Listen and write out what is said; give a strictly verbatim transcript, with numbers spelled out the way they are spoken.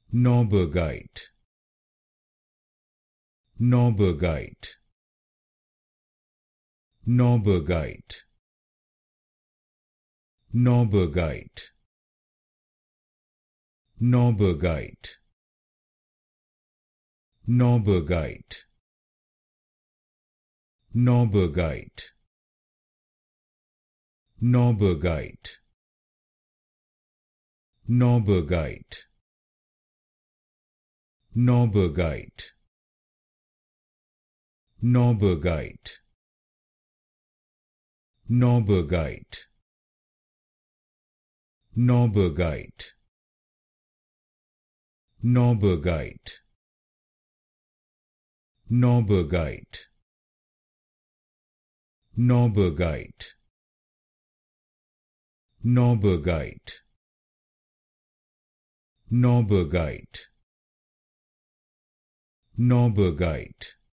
Norbergite, Norbergite, Norbergite, Norbergite, Norbergite, Norbergite, Norbergite, Norbergite, Norbergite, Norbergite, Norbergite, Norbergite, Norbergite, Norbergite, Norbergite, Norbergite, Norbergite, Norbergite, Norbergite,